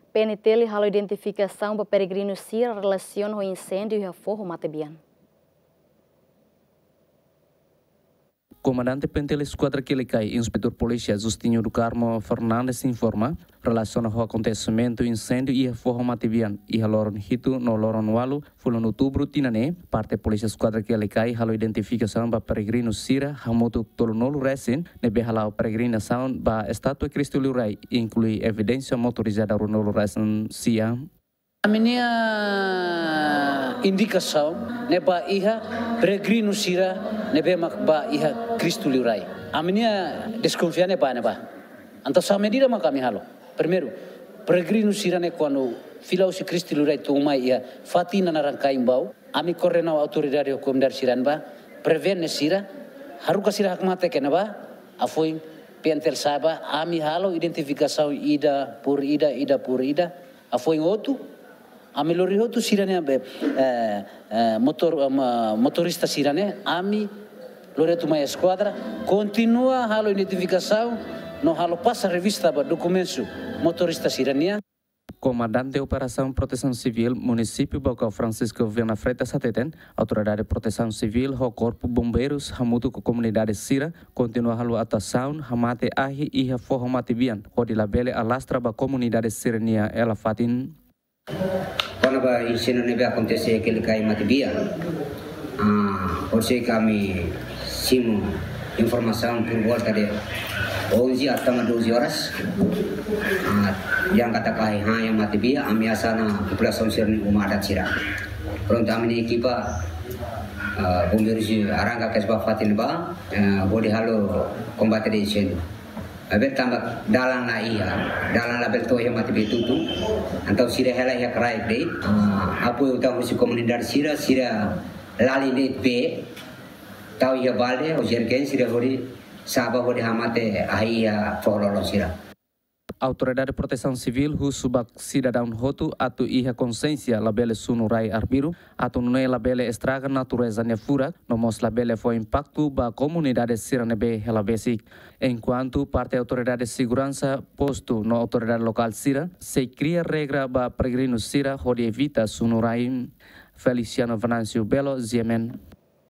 PNT halo identificação para peregrinos Sira relaciona o incêndio e a forro Matebian. Comandante PNT Esquadra Quilicai, Inspetor Polícia Justinho do Carmo Fernandes informa relaciona ao acontecimento incêndio e a forro Matebian e a loron hito no loron walu fulon outubro tinane parte Polícia Esquadra Quilicai halo identificação para peregrinos Sira hamoto tolonolo recém nebe halau peregrinação ba estátua Cristo Liurai inclui evidência motorizada ronolo recém sia. A minha indicação neba iha peregrino Sira nebe makba iha Cristo Liurai. A minha desconfiança neba. Então sa medida mak kami halo. Primeiro, peregrino Sira ne quando filau si Cristo Liurai tuma ia fatina na rangkai bau, ami coordenau autoridade hukum dar Siran ba, prevene Sira, haruka Sira hak mate kenaba, afoin pentel saba, ami halo identificação ida por ida, afoin outro. Ami lori hotu Sirane motorista Sirane, ami lori tu mai esquadra continua halo identificação no halo passa revista ba documentos motorista Sirania. Comandante Operação Proteção Civil, Município Bocau Francisco Viana Freitas Sateten, Autoridade de Proteção Civil, o Corpo Bombeiros, Hamutu com Comunidade Sira, continua a atuação, Hamate Ahi e a Forro Matibian, onde labele alastra a Comunidade Sirania, ela fatin. Quando a incêndio neve acontecer aquele cai Matibian, hoje kami simu informação por volta de 11 até 12 horas. Yang kata kai yang Matibia, amiasa na população Sirni Umada Sira. Pronto amini equipa bombeiros aranga kesba fatin ba, bodi halo combate de incêndio. Abet tambah dalang na iya, dalang label to yang Matibia tutu. Antau Sira hela ya kerai de, apa utang musi komunidad Sira lali de pe, tau ya balde, ojerken Sira hori sabah hori hamate ahia follow Sira. Autoridade de Proteção Civil, Husubak Cidadão Hotu, atu iha consciência labele sunurai arbiru, atu nune labele estraga natureza nefura, nomos labele foi impacto ba comunidade siranebe helabesic. Enquanto parte Autoridade de Segurança posto no Autoridade Local Sira, se cria regra ba peregrinos Sira, hori evita sunurai. Feliciano Venancio Belo, Ziemen.